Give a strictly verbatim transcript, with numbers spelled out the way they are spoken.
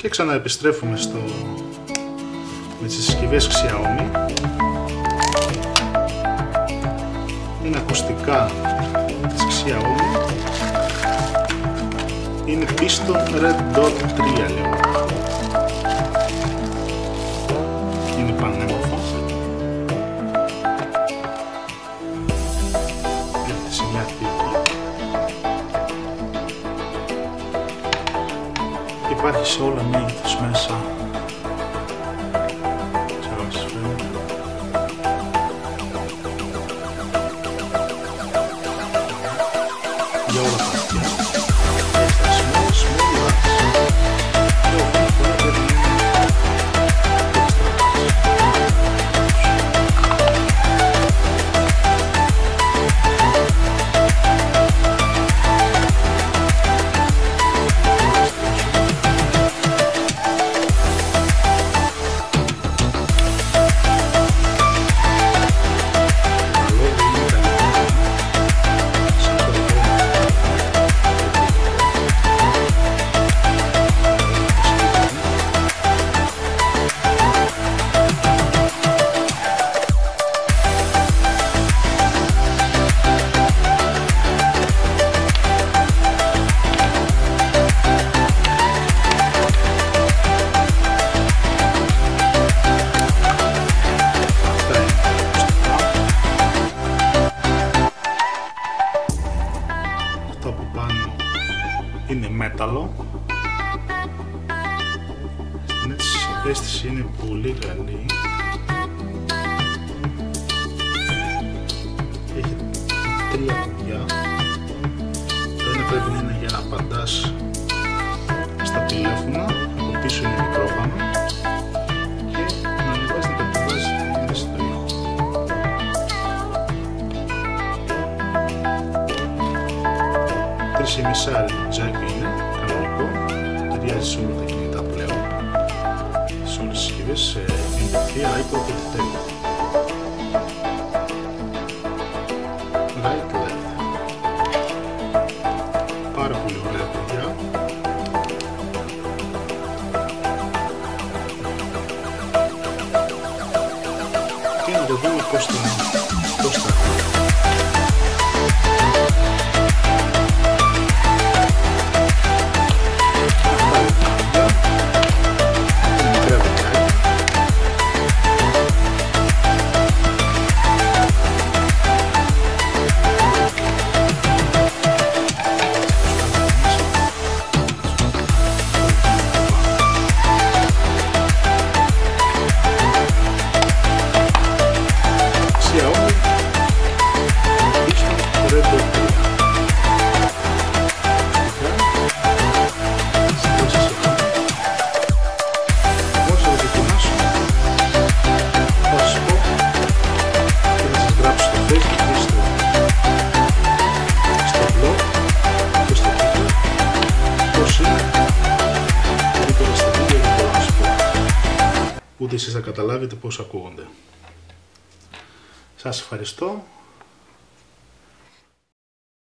ξαναεπιστρέφουμε στο... με τις συσκευές Xiaomi. Είναι ακουστικά της Xiaomi. Είναι Piston Red Dot τρία λέω. Είναι πανέμορφο. Έρχεται σε μια θήκη. Υπάρχει σε όλα μέγεθος μέσα. Ξέρω αν σας φαίνεται. Για όλα τα αυτιά. Extra small, small large. Και όλα αυτά πρέπει να είναι είναι μέταλλο. Στην έτσι αίσθηση είναι πολύ καλή. Έχει τρία κουμπιά. Το ένα πρέπει να είναι για να απαντάς στα τηλέφωνα, από πίσω είναι μικρόφωνο και να ανεβάζεις να κατεβάζεις την ένταση του ήχου. τρία κόμμα πέντε τζάκι είναι κανονικό, ταιριάζει σε όλα τα κινητά πλέον, σε όλες τις συσκευές, σε εμ πι θρι, iPod, ό,τι θέλετε. Right left. Πάρα πολύ ωραία παιδιά. Και να το δούμε πώς θα πώς θα ούτε εσείς θα καταλάβετε πώς ακούγονται. Σας ευχαριστώ.